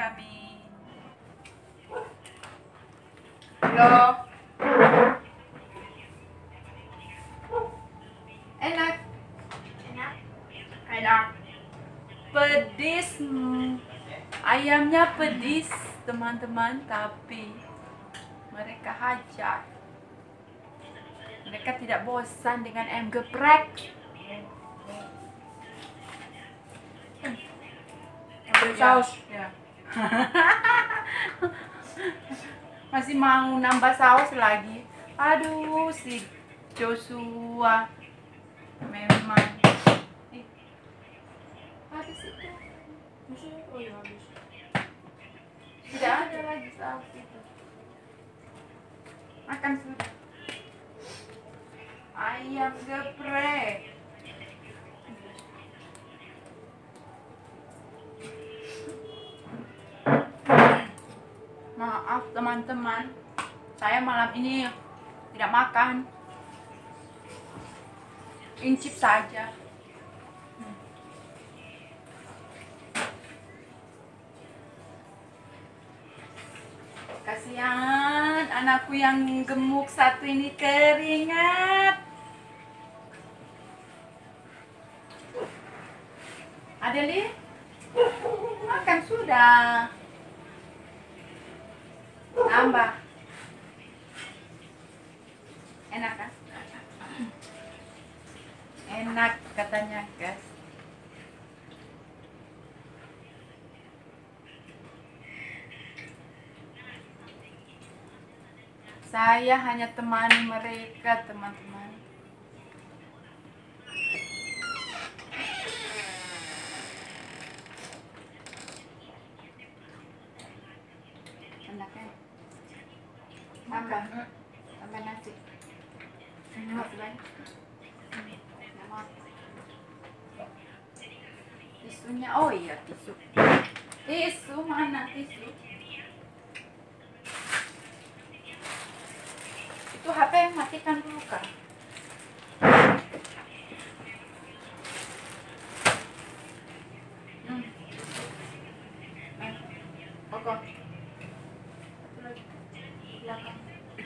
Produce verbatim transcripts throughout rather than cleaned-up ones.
kami. Halo. Enak. Enak. Enak. Pedis. Hmm. Ayamnya pedis, teman-teman, tapi mereka hajar. Mereka tidak bosan dengan ayam geprek. Ambil saus. Ya. Masih mau nambah saus lagi. Aduh, si Joshua memang. Eh, habis itu. Oh ya habis. Tidak ada lagi saus itu. Makan sudah. Ayam geprek. Maaf teman-teman, saya malam ini tidak makan, incip saja. Kasihan anakku yang gemuk satu ini keringat. Adeli, makan sudah. Nambah. Enak kan? Enak katanya, guys. Saya hanya temani mereka, teman-teman. Enak kan? Tambah, tambah nasi. Masih banyak. Nggak mau. Tisunya, oh iya tisu. Tisu mana tisu? Itu H P matikan dulu kak. Hmm. Eh, pokok. Satu lagi. Belakang.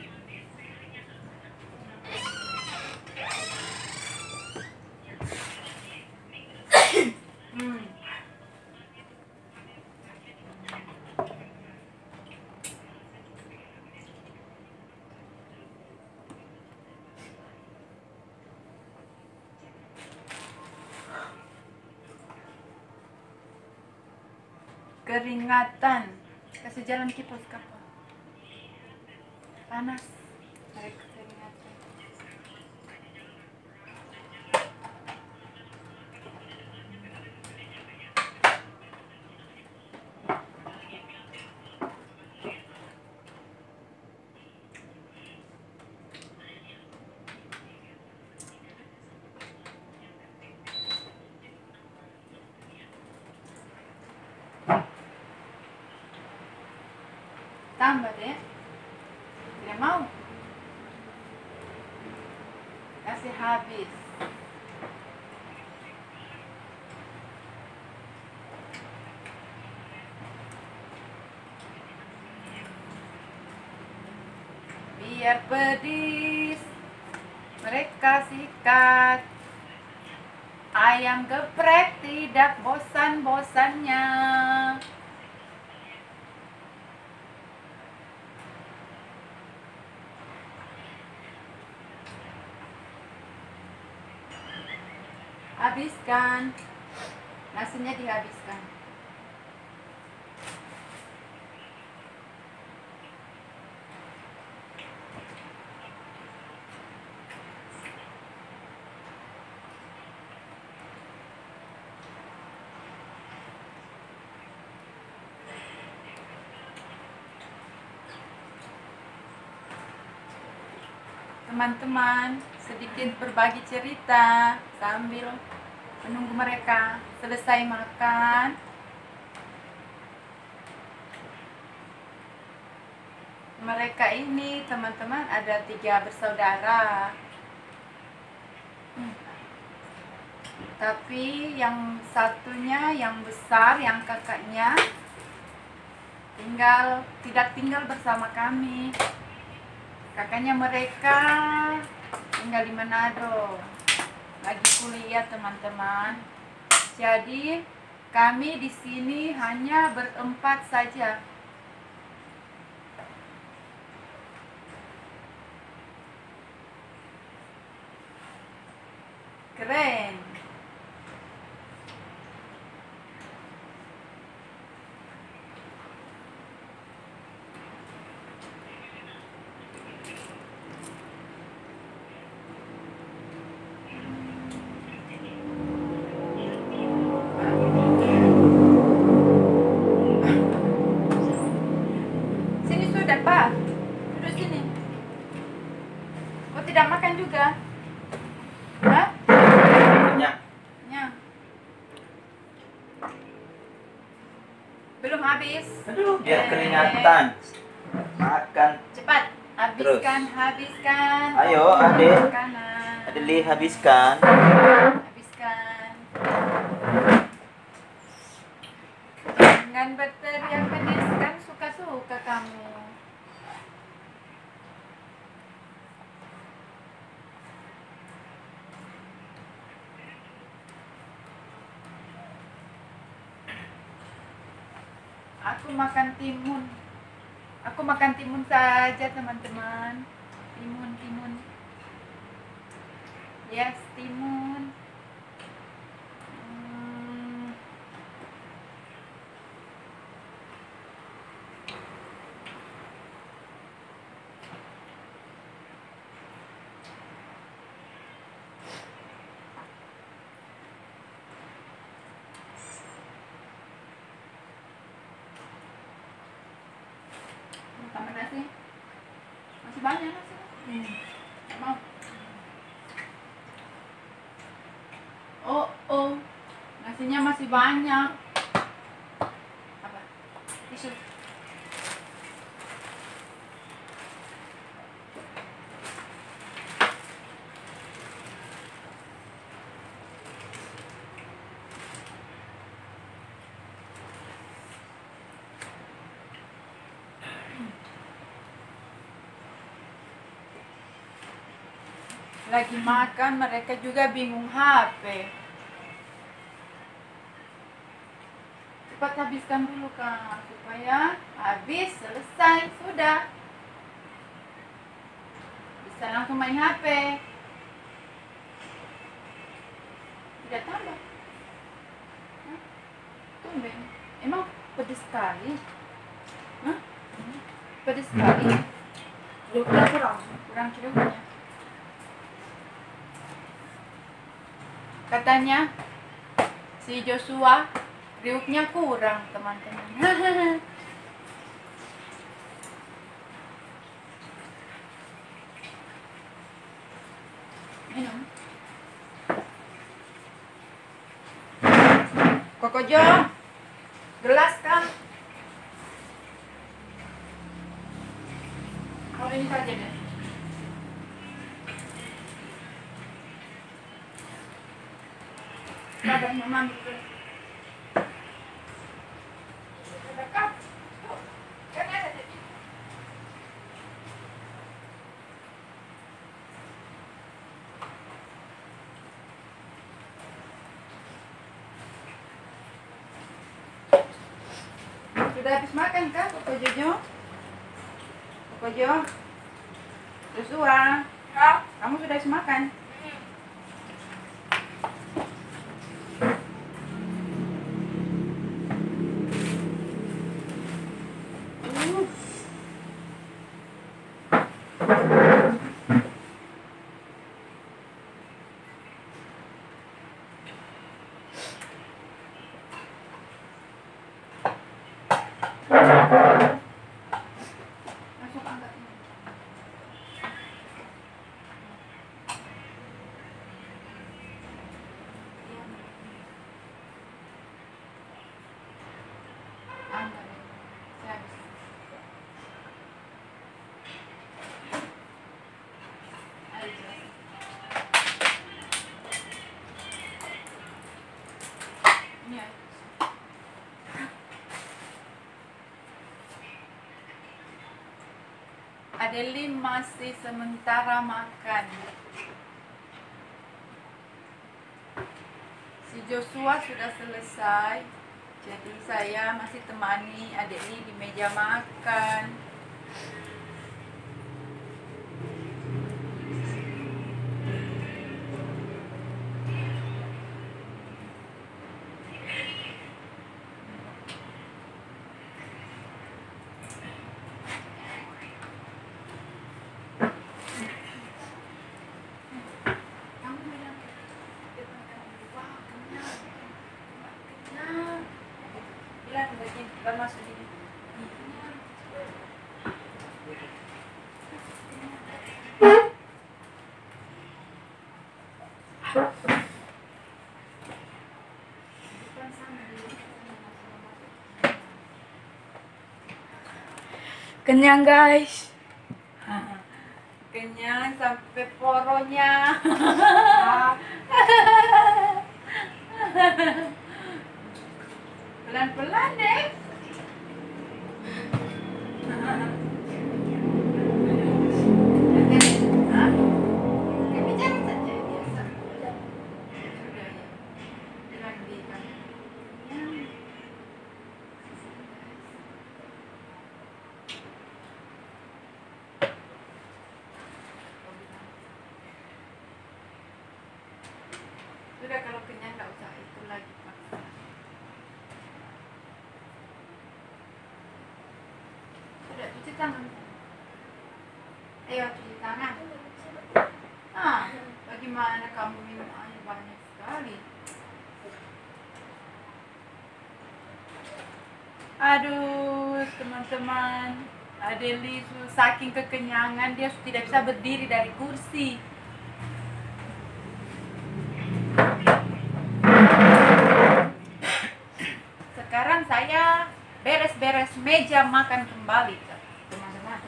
Hmm. Keringatan, kasih jalan kipas kapal. Panas, mereka keringatan. Tambah deh, tidak mau. Kasih habis. Biar pedis, mereka sikat. Ayam geprek tidak bosan-bosannya. Habiskan, nasinya dihabiskan. Teman-teman, sedikit berbagi cerita sambil menunggu mereka selesai makan. Mereka ini teman-teman ada tiga bersaudara. Hmm. Tapi. Tapi yang satunya yang besar, yang kakaknya tinggal tidak tinggal bersama kami. Kakaknya mereka tinggal di Manado, lagi kuliah teman-teman. Jadi kami di sini hanya berempat saja. Keren. Sini sudah, Pak. Duduk sini. Kau tidak makan juga? Hah? Banyak. Ya. Belum habis. Aduh, biar Eh, keringatan. Makan. Cepat, habiskan, habiskan. Ayo, Adek. Makanan. Adeli habiskan. Habiskan. Jangan berteriak pedes, kan suka-suka kamu. Aku makan timun. Aku makan timun saja, teman-teman. Timun, timun. Yes, timun. Hmm. Tambah nasi. Masih banyak nasi. Hmm. Mau? Oh, oh. Nasinya masih banyak. Apa? Tisu. Lagi makan, mereka juga bingung H P. Cepat habiskan dulu, Kak, supaya habis, selesai, sudah. Bisa langsung main H P. Tidak tambah. Hah? Tumben. Emang pedes sekali? Hah? Pedes sekali? Juga kurang. Kurang jeruknya. Katanya si Joshua riuknya kurang, teman-teman. Minum. Koko Jo, gelas kan? Kalau ini saja deh. Sabar, Mama ambil dulu. Dekat. Tuh, kan ada tadi. Sudah habis makan kah, Koko Jojo? Koko Jo? Joshua, Ya. kamu sudah habis makan? Masuk angkat ini. Angkat. Saya habis. Adeline masih sementara makan. Si Joshua sudah selesai. Jadi saya masih temani Adeline di meja makan. Kamu bilang, wah kenyang, kenyang. Bilang begini, kita masuk di kenyang. Kenyang guys. Kenyang sampai poronya. Pelan-pelan deh. Hah? Oke, bicara saja biasa. Sudah ya. Bilang di kamu. Kenyang. Sudah kalau kenyang nggak usah itu lagi paksa. Sudah cuci tangan. Ayo cuci tangan. Ah, bagaimana kamu minum air banyak sekali? Aduh, teman-teman. Adelie saking kekenyangan dia tidak bisa berdiri dari kursi. Sekarang saya beres-beres meja makan kembali, teman-teman.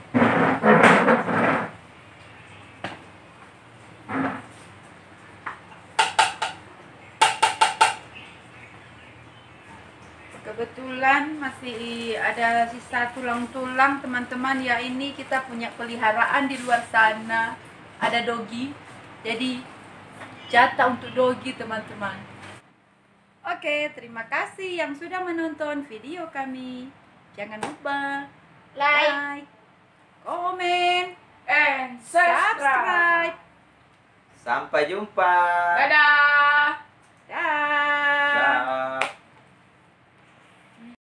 Kebetulan masih ada sisa tulang-tulang, teman-teman. Ya, ini kita punya peliharaan di luar sana. Ada dogi. Jadi jatah untuk dogi, teman-teman. Oke, terima kasih yang sudah menonton video kami. Jangan lupa Like, like, komen, and subscribe. subscribe. Sampai jumpa. Dadah.